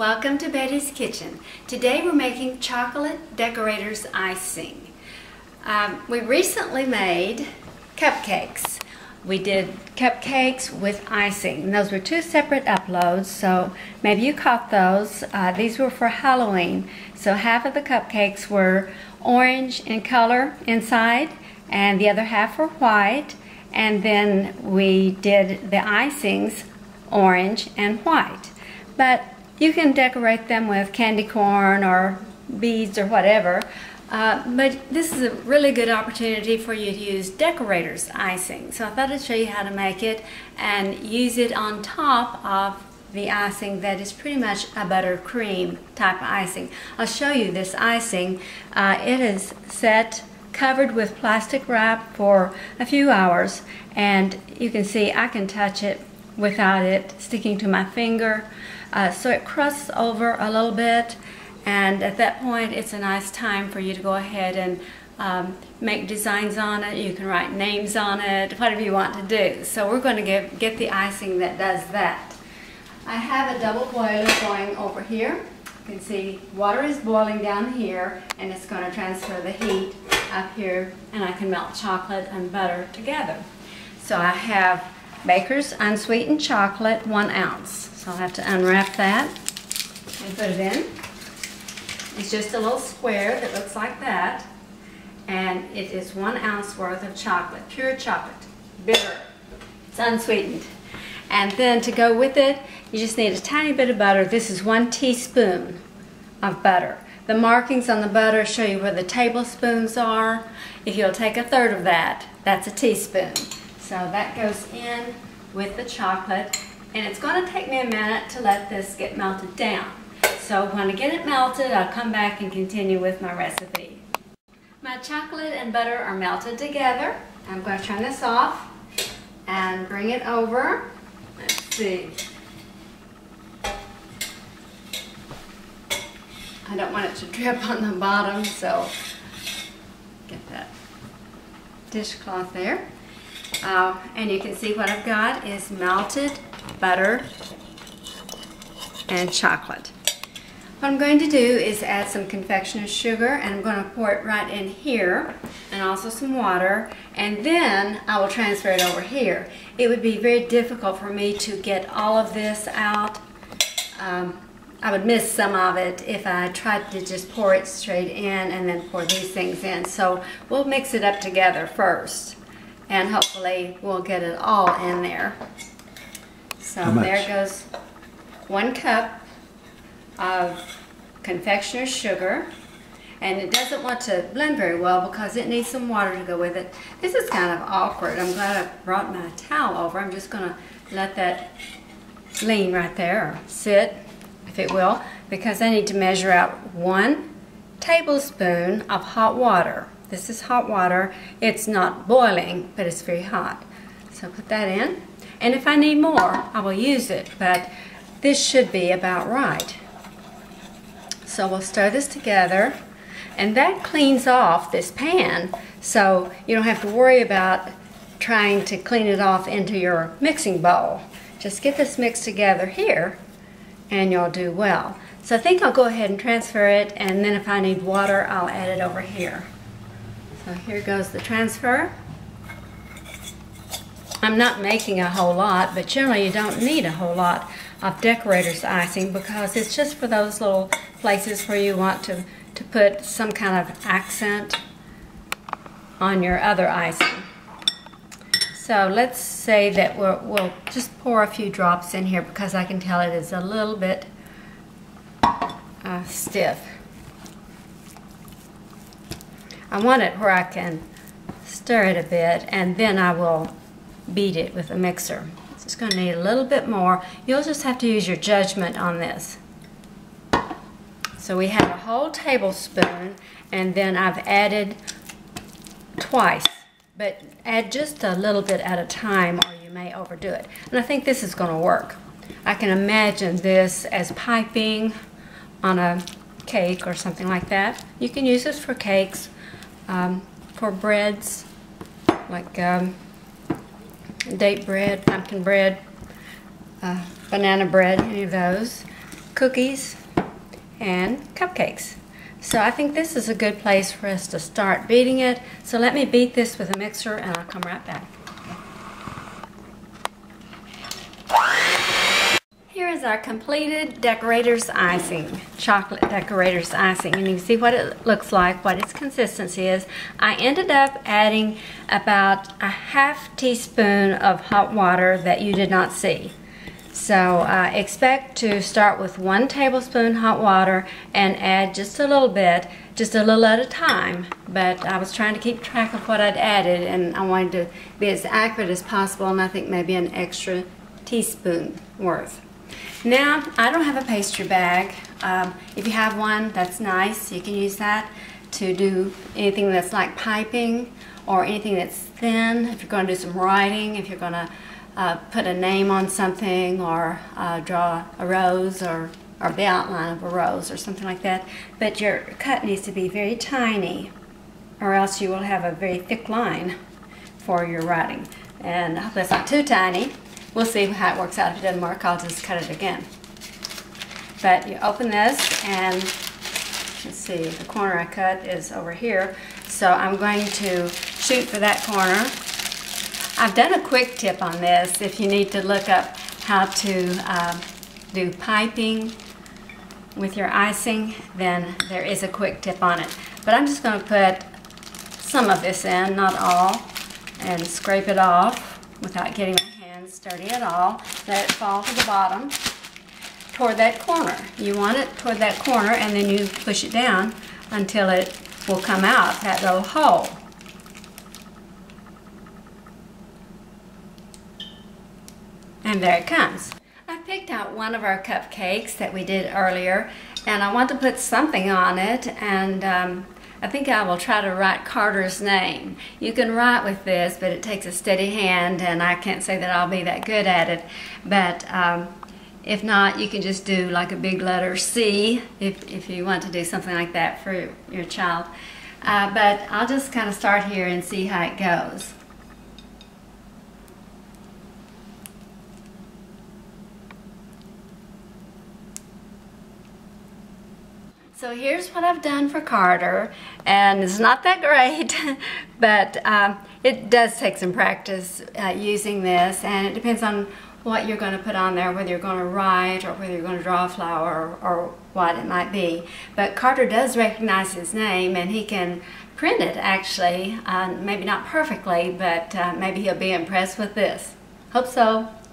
Welcome to Betty's Kitchen. Today we're making chocolate decorators icing. We recently made cupcakes. We did cupcakes with icing. And those were two separate uploads, so maybe you caught those. These were for Halloween. So half of the cupcakes were orange in color inside, and the other half were white. And then we did the icings orange and white. But you can decorate them with candy corn or beads or whatever. But this is a really good opportunity for you to use decorators icing. So I thought I'd show you how to make it and use it on top of the icing that is pretty much a buttercream type of icing. I'll show you this icing. It is set covered with plastic wrap for a few hours, and you can see I can touch it without it sticking to my finger. So it crusts over a little bit, and at that point it's a nice time for you to go ahead and make designs on it. You can write names on it, whatever you want to do. So we're going to get the icing that does that. I have a double boiler going over here. You can see water is boiling down here, and it's going to transfer the heat up here, and I can melt chocolate and butter together. So I have Baker's unsweetened chocolate, 1 ounce. So I'll have to unwrap that and put it in. It's just a little square that looks like that, and it is 1 ounce worth of chocolate, pure chocolate, bitter. It's unsweetened. And then to go with it, you just need a tiny bit of butter. This is 1 teaspoon of butter. The markings on the butter show you where the tablespoons are. If you'll take 1/3 of that, that's a teaspoon. So that goes in with the chocolate, and it's going to take me a minute to let this get melted down. So when I get it melted, I'll come back and continue with my recipe. My chocolate and butter are melted together. I'm going to turn this off and bring it over. Let's see. I don't want it to drip on the bottom, so get that dishcloth there. And you can see what I've got is melted butter and chocolate. What I'm going to do is add some confectioner sugar, and I'm going to pour it right in here, and also some water, and then I will transfer it over here. It would be very difficult for me to get all of this out. I would miss some of it if I tried to just pour it straight in and then pour these things in. So we'll mix it up together first, and hopefully we'll get it all in there. So there goes 1 cup of confectioner sugar, and it doesn't want to blend very well because it needs some water to go with it. This is kind of awkward. I'm glad I brought my towel over. I'm just going to let that lean right there, or sit, if it will, because I need to measure out 1 tablespoon of hot water. This is hot water. It's not boiling, but it's very hot. So put that in, and if I need more, I will use it, but this should be about right. So we'll stir this together, and that cleans off this pan, so you don't have to worry about trying to clean it off into your mixing bowl. Just get this mixed together here, and you'll do well. So I think I'll go ahead and transfer it, and then if I need water, I'll add it over here. So here goes the transfer. I'm not making a whole lot, but generally you don't need a whole lot of decorator's icing because it's just for those little places where you want to put some kind of accent on your other icing. So let's say that we'll just pour a few drops in here because I can tell it is a little bit stiff. I want it where I can stir it a bit, and then I will beat it with a mixer. It's just going to need a little bit more. You'll just have to use your judgment on this. So we have a whole tablespoon, and then I've added twice. But add just a little bit at a time, or you may overdo it. And I think this is going to work. I can imagine this as piping on a cake or something like that. You can use this for cakes, for breads, like date bread, pumpkin bread, banana bread, any of those. cookies and cupcakes. So I think this is a good place for us to start beating it. So let me beat this with a mixer and I'll come right back. Here is our completed Decorator's icing, chocolate Decorator's icing. And you can see what it looks like, what its consistency is. I ended up adding about a half teaspoon of hot water that you did not see. So expect to start with 1 tablespoon hot water and add just a little bit, just a little at a time. But I was trying to keep track of what I'd added, and I wanted to be as accurate as possible, and I think maybe an extra teaspoon worth. Now, I don't have a pastry bag. If you have one, that's nice. You can use that to do anything that's like piping or anything that's thin. If you're going to do some writing, if you're going to put a name on something, or draw a rose or the outline of a rose or something like that. But your cut needs to be very tiny, or else you will have a very thick line for your writing. And I hope it's not too tiny. We'll see how it works out. If it doesn't work, I'll just cut it again. But you open this, and let's see, the corner I cut is over here. So I'm going to shoot for that corner. I've done a quick tip on this. If you need to look up how to do piping with your icing, then there is a quick tip on it. But I'm just going to put some of this in, not all, and scrape it off without getting my hands dirty at all. Let it fall to the bottom toward that corner. You want it toward that corner, and then you push it down until it will come out, that little hole. And there it comes. I picked out one of our cupcakes that we did earlier, and I want to put something on it, and I think I will try to write Carter's name. You can write with this, but it takes a steady hand, and I can't say that I'll be that good at it. But if not, you can just do like a big letter C if you want to do something like that for your child. But I'll just kind of start here and see how it goes. So here's what I've done for Carter, and it's not that great, but it does take some practice using this, and it depends on what you're going to put on there, whether you're going to write or whether you're going to draw a flower or what it might be. But Carter does recognize his name, and he can print it actually, maybe not perfectly, but maybe he'll be impressed with this. Hope so.